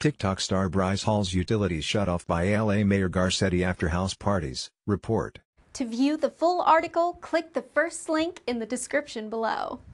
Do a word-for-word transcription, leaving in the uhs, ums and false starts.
TikTok Star Bryce Halls utilities shut off by L A Mayor Garcetti after house parties, report. To view the full article, click the first link in the description below.